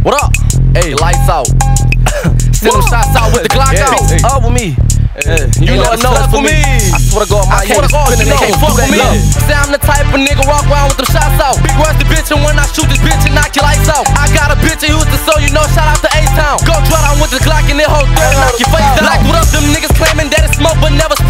What up? Hey, lights out. Send them shots out with the Glock out. Up with me. You never know it's for me. I swear to God, my head is spinning. They can't fuck with me. Say I'm the type of nigga walk around with them shots out. Big rusty bitch, and when I shoot this bitch and knock your lights out. I got a bitch in Houston, so you know, shout out to A-Town. Go draw down with the Glock and that whole third knock your face down. Like what up, them niggas claiming that it's smoke, but never